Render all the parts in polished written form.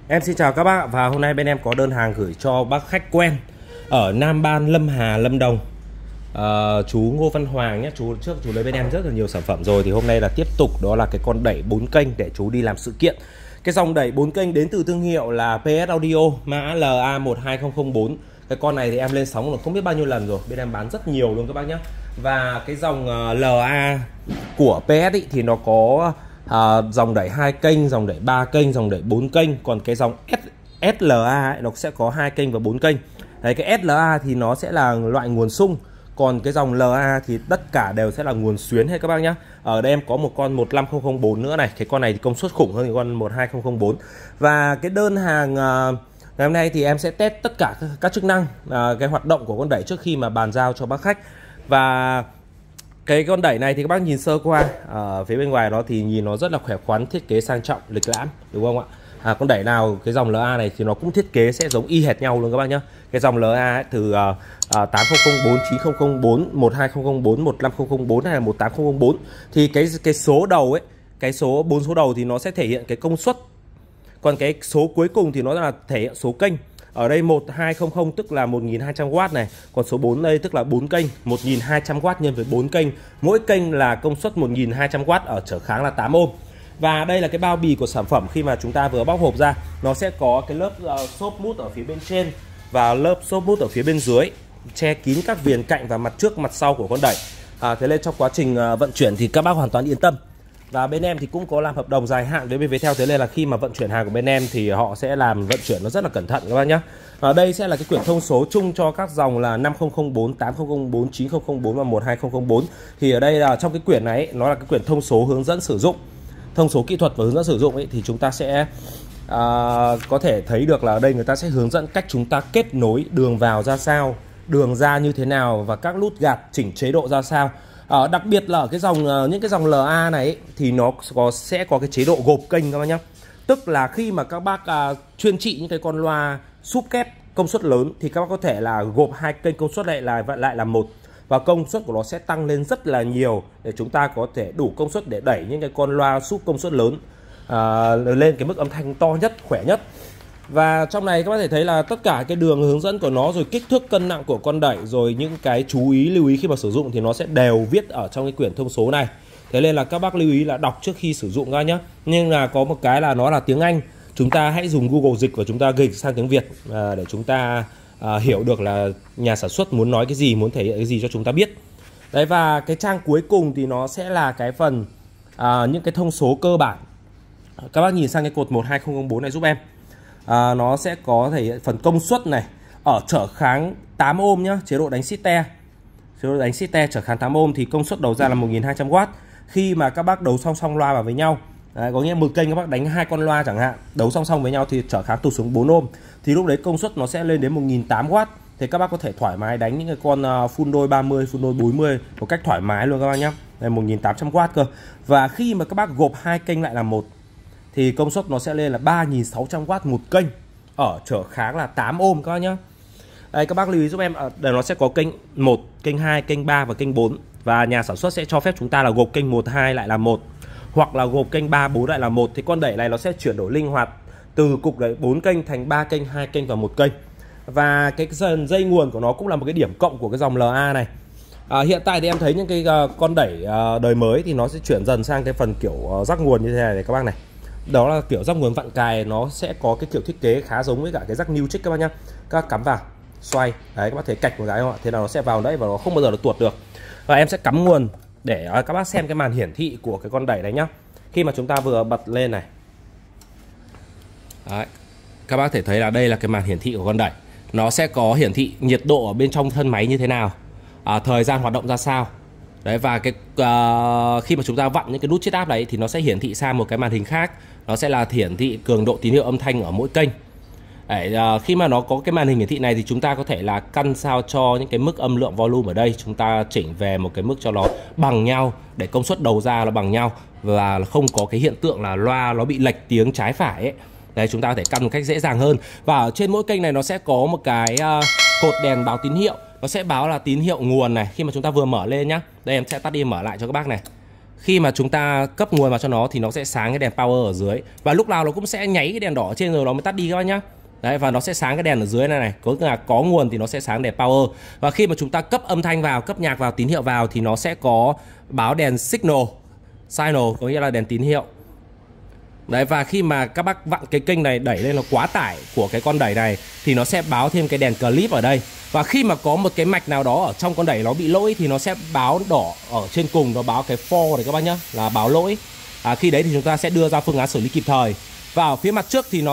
Em xin chào các bác và hôm nay bên em có đơn hàng gửi cho bác khách quen ở Nam Ban, Lâm Hà, Lâm Đồng. Chú Ngô Văn Hoàng nhé. Trước chú lấy bên em rất là nhiều sản phẩm rồi, thì hôm nay là tiếp tục đó là cái con đẩy 4 kênh để chú đi làm sự kiện. Cái dòng đẩy 4 kênh đến từ thương hiệu là PS Audio, mã LA12004. Cái con này thì em lên sóng là không biết bao nhiêu lần rồi, bên em bán rất nhiều luôn các bác nhé. Và cái dòng LA của PS ý, thì nó có dòng đẩy 2 kênh, dòng đẩy 3 kênh, dòng đẩy 4 kênh. Còn cái dòng SLA ấy, nó sẽ có 2 kênh và 4 kênh. Đấy, cái SLA thì nó sẽ là loại nguồn sung, còn cái dòng LA thì tất cả đều sẽ là nguồn xuyến hết các bác nhé. Ở đây em có một con 15004 nữa này. Cái con này thì công suất khủng hơn cái con 12004. Và cái đơn hàng ngày hôm nay thì em sẽ test tất cả các chức năng, cái hoạt động của con đẩy trước khi mà bàn giao cho bác khách. Và cái con đẩy này thì các bác nhìn sơ qua ở phía bên ngoài nó thì nhìn nó rất là khỏe khoắn, thiết kế sang trọng, lịch lãm, đúng không ạ? Con đẩy nào cái dòng LA này thì nó cũng thiết kế sẽ giống y hệt nhau luôn các bác nhé. Cái dòng LA ấy, từ 8004, 9004, 12004, 15004 hay là 18004 thì cái số đầu ấy, cái số 4 số đầu thì nó sẽ thể hiện cái công suất. Còn cái số cuối cùng thì nó là thể hiện số kênh. Ở đây 1200 tức là 1200W này. Còn số 4 đây tức là 4 kênh, 1200W nhân với 4 kênh. Mỗi kênh là công suất 1200W, ở trở kháng là 8 ohm. Và đây là cái bao bì của sản phẩm khi mà chúng ta vừa bóc hộp ra. Nó sẽ có cái lớp xốp mút ở phía bên trên và lớp xốp mút ở phía bên dưới, che kín các viền cạnh và mặt trước mặt sau của con đẩy. Thế nên trong quá trình vận chuyển thì các bác hoàn toàn yên tâm. Và bên em thì cũng có làm hợp đồng dài hạn với bên Viettel, thế nên là khi mà vận chuyển hàng của bên em thì họ sẽ làm vận chuyển nó rất là cẩn thận các bác nhé. Ở đây sẽ là cái quyển thông số chung cho các dòng là 5004, 8004, 9004 và 12004. Thì ở đây là trong cái quyển này nó là cái quyển thông số hướng dẫn sử dụng, thông số kỹ thuật và hướng dẫn sử dụng ấy, thì chúng ta sẽ có thể thấy được là ở đây người ta sẽ hướng dẫn cách chúng ta kết nối đường vào ra sao, đường ra như thế nào và các nút gạt chỉnh chế độ ra sao. Đặc biệt là ở cái dòng những cái dòng LA này ấy, thì nó sẽ có cái chế độ gộp kênh các bác nhé. Tức là khi mà các bác chuyên trị những cái con loa súp kép công suất lớn thì các bác có thể là gộp 2 kênh công suất lại là một, và công suất của nó sẽ tăng lên rất là nhiều để chúng ta có thể đủ công suất để đẩy những cái con loa súp công suất lớn lên cái mức âm thanh to nhất, khỏe nhất. Và trong này các bác thể thấy là tất cả cái đường hướng dẫn của nó, rồi kích thước cân nặng của con đẩy, rồi những cái chú ý lưu ý khi mà sử dụng thì nó sẽ đều viết ở trong cái quyển thông số này. Thế nên là các bác lưu ý là đọc trước khi sử dụng ra nhé. Nhưng là có một cái là nó là tiếng Anh, chúng ta hãy dùng Google dịch và chúng ta dịch sang tiếng Việt để chúng ta hiểu được là nhà sản xuất muốn nói cái gì, muốn thể hiện cái gì cho chúng ta biết. Đấy, và cái trang cuối cùng thì nó sẽ là cái phần những cái thông số cơ bản. Các bác nhìn sang cái cột 12004 này giúp em. Nó sẽ có thể hiện phần công suất này, ở trở kháng 8 ohm nhá, chế độ đánh sít-te. Chế độ đánh sít-te trở kháng 8 ohm thì công suất đầu ra là 1200W. Khi mà các bác đấu song song loa vào với nhau, đấy, có nghĩa một kênh các bác đánh 2 con loa chẳng hạn, đấu song song với nhau thì trở kháng tụt xuống 4 ohm. Thì lúc đấy công suất nó sẽ lên đến 1800W. Thì các bác có thể thoải mái đánh những cái con full đôi 30, full đôi 40 một cách thoải mái luôn các bác nhé. Đây 1800W cơ. Và khi mà các bác gộp 2 kênh lại là một thì công suất nó sẽ lên là 3600W một kênh, ở trở kháng là 8 ohm các bác nhá. Đây, các bác lưu ý giúp em, ở đây nó sẽ có kênh 1, kênh 2, kênh 3 và kênh 4. Và nhà sản xuất sẽ cho phép chúng ta là gộp kênh 1, 2 lại là 1, hoặc là gộp kênh 3, 4 lại là 1. Thì con đẩy này nó sẽ chuyển đổi linh hoạt từ cục đấy 4 kênh thành 3 kênh, 2 kênh và 1 kênh. Và cái dây nguồn của nó cũng là một cái điểm cộng của cái dòng LA này. Hiện tại thì em thấy những cái con đẩy đời mới thì nó sẽ chuyển dần sang cái phần kiểu rắc nguồn như thế này các bác này. Đó là kiểu rắc nguồn vặn cài, nó sẽ có cái kiểu thiết kế khá giống với cả cái rắc new trick các bác nhá. Các bác cắm vào, xoay, đấy các bác thấy cạch một cái không ạ? Thế nào nó sẽ vào đấy và nó không bao giờ nó tuột được. Và em sẽ cắm nguồn để các bác xem cái màn hiển thị của cái con đẩy này nhá. Khi mà chúng ta vừa bật lên này, đấy, các bác thể thấy là đây là cái màn hiển thị của con đẩy. Nó sẽ có hiển thị nhiệt độ ở bên trong thân máy như thế nào, thời gian hoạt động ra sao. Đấy, và cái khi mà chúng ta vặn những cái nút chiết áp đấy thì nó sẽ hiển thị sang một cái màn hình khác. Nó sẽ là hiển thị cường độ tín hiệu âm thanh ở mỗi kênh. Đấy, khi mà nó có cái màn hình hiển thị này thì chúng ta có thể là căn sao cho những cái mức âm lượng volume ở đây chúng ta chỉnh về một cái mức cho nó bằng nhau, để công suất đầu ra nó bằng nhau và không có cái hiện tượng là loa nó bị lệch tiếng trái phải ấy. Đấy, chúng ta có thể căn một cách dễ dàng hơn. Và ở trên mỗi kênh này nó sẽ có một cái cột đèn báo tín hiệu. Nó sẽ báo là tín hiệu nguồn này. Khi mà chúng ta vừa mở lên nhá, đây em sẽ tắt đi mở lại cho các bác này. khi mà chúng ta cấp nguồn vào cho nó thì nó sẽ sáng cái đèn power ở dưới, và lúc nào nó cũng sẽ nháy cái đèn đỏ ở trên rồi nó mới tắt đi các bác nhá. Đấy, và nó sẽ sáng cái đèn ở dưới này có là có nguồn thì nó sẽ sáng đèn power. Và khi mà chúng ta cấp âm thanh vào, cấp nhạc vào, tín hiệu vào thì nó sẽ có báo đèn signal có nghĩa là đèn tín hiệu. Đấy, và khi mà các bác vặn cái kênh này đẩy lên nó quá tải của cái con đẩy này thì nó sẽ báo thêm cái đèn clip ở đây. Và khi mà có một cái mạch nào đó ở trong con đẩy nó bị lỗi thì nó sẽ báo đỏ ở trên cùng, nó báo cái for này các bác nhá, là báo lỗi. Khi đấy thì chúng ta sẽ đưa ra phương án xử lý kịp thời. Và ở phía mặt trước thì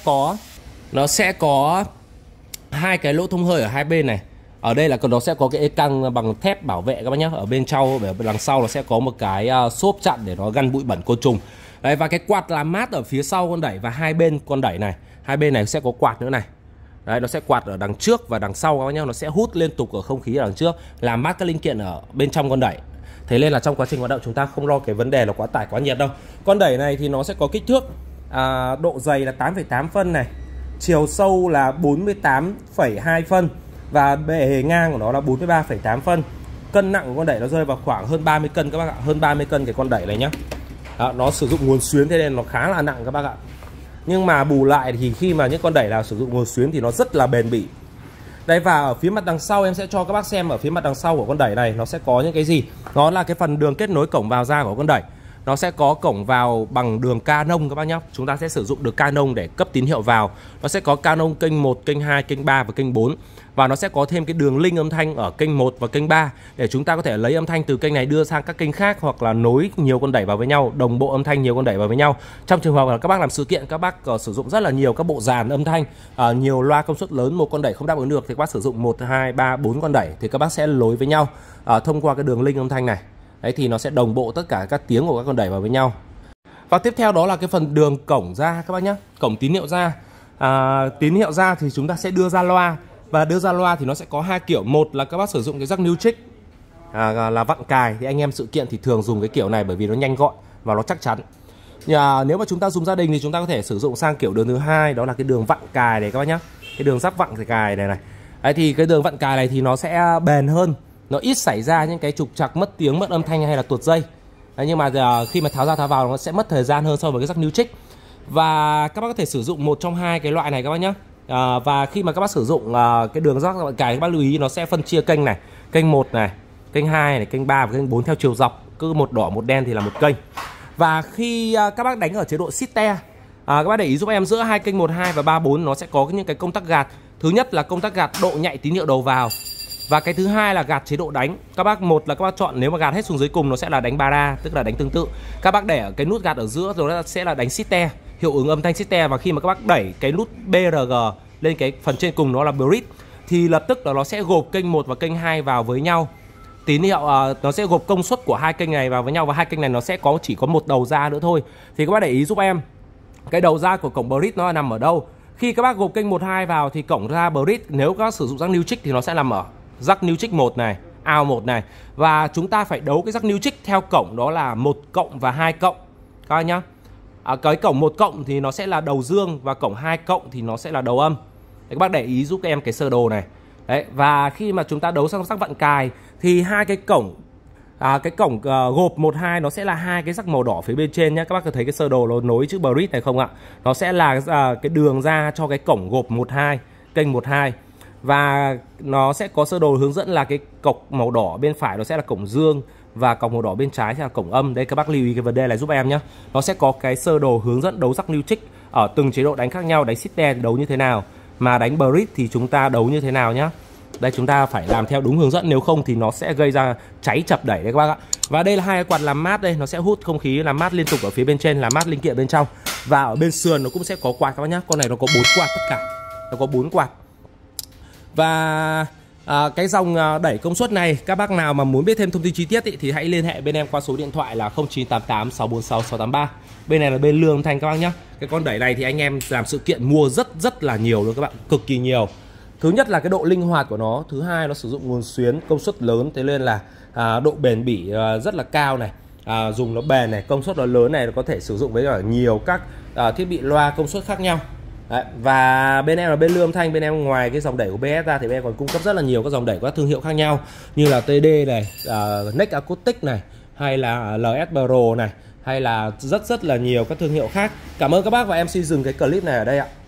nó sẽ có hai cái lỗ thông hơi ở hai bên này. Ở đây là nó sẽ có cái căng bằng thép bảo vệ các bác nhá. Ở bên trong, ở đằng sau nó sẽ có một cái xốp chặn để nó ngăn bụi bẩn côn trùng. Đấy, và cái quạt làm mát ở phía sau con đẩy và hai bên con đẩy này, hai bên này sẽ có quạt nữa này. Đấy, nó sẽ quạt ở đằng trước và đằng sau các bác nhá, nó sẽ hút liên tục ở không khí ở đằng trước, làm mát các linh kiện ở bên trong con đẩy. Thế nên là trong quá trình hoạt động chúng ta không lo cái vấn đề là quá tải quá nhiệt đâu. Con đẩy này thì nó sẽ có kích thước độ dày là 8,8 phân này, chiều sâu là 48,2 phân và bề ngang của nó là 43,8 phân. Cân nặng của con đẩy nó rơi vào khoảng hơn 30 cân các bác ạ, hơn 30 cân cái con đẩy này nhá. Đó, nó sử dụng nguồn xuyến thế nên nó khá là nặng các bác ạ. Nhưng mà bù lại thì khi mà những con đẩy nào sử dụng nguồn xuyến thì nó rất là bền bỉ. Đây, và ở phía mặt đằng sau em sẽ cho các bác xem ở phía mặt đằng sau của con đẩy này nó sẽ có những cái gì. Nó là cái phần đường kết nối cổng vào ra của con đẩy. Nó sẽ có cổng vào bằng đường Canon các bác nhé. Chúng ta sẽ sử dụng được Canon để cấp tín hiệu vào. Nó sẽ có Canon kênh 1, kênh 2, kênh 3 và kênh 4. Và nó sẽ có thêm cái đường link âm thanh ở kênh 1 và kênh 3 để chúng ta có thể lấy âm thanh từ kênh này đưa sang các kênh khác, hoặc là nối nhiều con đẩy vào với nhau, đồng bộ âm thanh nhiều con đẩy vào với nhau. Trong trường hợp là các bác làm sự kiện, các bác sử dụng rất là nhiều các bộ dàn âm thanh, nhiều loa công suất lớn, một con đẩy không đáp ứng được thì các bác sử dụng 1, 2, 3, 4 con đẩy thì các bác sẽ nối với nhau thông qua cái đường link âm thanh này. Đấy, thì nó sẽ đồng bộ tất cả các tiếng của các con đẩy vào với nhau. Và tiếp theo đó là cái phần đường cổng ra các bác nhé, cổng tín hiệu ra. Tín hiệu ra thì chúng ta sẽ đưa ra loa, và đưa ra loa thì nó sẽ có hai kiểu. Một là các bác sử dụng cái jack Neutrik là vặn cài, thì anh em sự kiện thì thường dùng cái kiểu này bởi vì nó nhanh gọn và nó chắc chắn. Nếu mà chúng ta dùng gia đình thì chúng ta có thể sử dụng sang kiểu đường thứ hai, đó là cái đường vặn cài này các bác nhé, cái đường rắc vặn cài này này. Đấy, thì cái đường vặn cài này thì nó sẽ bền hơn, nó ít xảy ra những cái trục trặc mất tiếng, mất âm thanh hay là tuột dây. Đấy, nhưng mà khi mà tháo ra tháo vào nó sẽ mất thời gian hơn so với cái jack Neutrik. Và các bác có thể sử dụng một trong hai cái loại này các bác nhé. Và khi mà các bác sử dụng cái đường rắc vặn cài, các bác lưu ý nó sẽ phân chia kênh này, kênh 1 này, kênh 2 này, kênh 3 và kênh 4 theo chiều dọc, cứ một đỏ một đen thì là một kênh. Và khi các bác đánh ở chế độ sitte, các bác để ý giúp em giữa hai kênh 1, 2 và 3, 4 nó sẽ có những cái công tắc gạt. Thứ nhất là công tắc gạt độ nhạy tín hiệu đầu vào, và cái thứ hai là gạt chế độ đánh. Các bác, một là các bác chọn nếu mà gạt hết xuống dưới cùng nó sẽ là đánh bara, tức là đánh tương tự. Các bác để ở cái nút gạt ở giữa rồi nó sẽ là đánh sitte, hiệu ứng âm thanh sitte. Và khi mà các bác đẩy cái nút BRG lên cái phần trên cùng nó là bridge thì lập tức là nó sẽ gộp kênh 1 và kênh 2 vào với nhau. Tín hiệu nó sẽ gộp công suất của hai kênh này vào với nhau, và hai kênh này nó sẽ chỉ có một đầu ra nữa thôi. Thì các bác để ý giúp em cái đầu ra của cổng bridge nó nằm ở đâu. Khi các bác gộp kênh 1, 2 vào thì cổng ra bridge, nếu các bác sử dụng jack Neutrik thì nó sẽ nằm ở jack Neutrik 1 này, out 1 này. Và chúng ta phải đấu cái jack Neutrik theo cổng đó là 1 cộng và 2 cộng các bác nhá. Cái cổng 1 cộng thì nó sẽ là đầu dương, và cổng 2 cộng thì nó sẽ là đầu âm. Đấy, các bác để ý giúp em cái sơ đồ này. Đấy, và khi mà chúng ta đấu sang jack vặn cài thì hai cái cổng gộp 1, 2 nó sẽ là hai cái jack màu đỏ phía bên trên nhé. Các bác có thấy cái sơ đồ nó nối chữ bridge này không ạ? Nó sẽ là cái đường ra cho cái cổng gộp 1, 2, kênh 1, 2. Và nó sẽ có sơ đồ hướng dẫn là cái cọc màu đỏ bên phải nó sẽ là cổng dương, và cọc màu đỏ bên trái sẽ là cổng âm. Đây, các bác lưu ý cái vấn đề này giúp em nhé. Nó sẽ có cái sơ đồ hướng dẫn đấu jack Neutrik ở từng chế độ đánh khác nhau. Đánh sitte đấu như thế nào, mà đánh bridge thì chúng ta đấu như thế nào nhé. Đây, chúng ta phải làm theo đúng hướng dẫn, nếu không thì nó sẽ gây ra cháy chập đẩy đấy các bác ạ. Và đây là hai cái quạt làm mát, đây nó sẽ hút không khí làm mát liên tục ở phía bên trên, làm mát linh kiện bên trong. Và ở bên sườn nó cũng sẽ có quạt các bác nhé. Con này nó có 4 quạt tất cả, nó có 4 quạt. Và cái dòng đẩy công suất này, các bác nào mà muốn biết thêm thông tin chi tiết thì hãy liên hệ bên em qua số điện thoại là 0988 646 683. Bên này là bên Lương Âm Thanh các bác nhé. Cái con đẩy này thì anh em làm sự kiện mua rất là nhiều luôn các bạn, cực kỳ nhiều. Thứ nhất là cái độ linh hoạt của nó, thứ hai nó sử dụng nguồn xuyến công suất lớn, thế nên là độ bền bỉ rất là cao này, dùng nó bền này, công suất nó lớn này, nó có thể sử dụng với cả nhiều các thiết bị loa công suất khác nhau. Đấy, và bên em là bên Lương Âm Thanh, bên em ngoài cái dòng đẩy của BS ra thì bên em còn cung cấp rất là nhiều các dòng đẩy các thương hiệu khác nhau như là TD này, Next Acoustic này, hay là LS Pro này, hay là rất là nhiều các thương hiệu khác. Cảm ơn các bác và em xin dừng cái clip này ở đây ạ.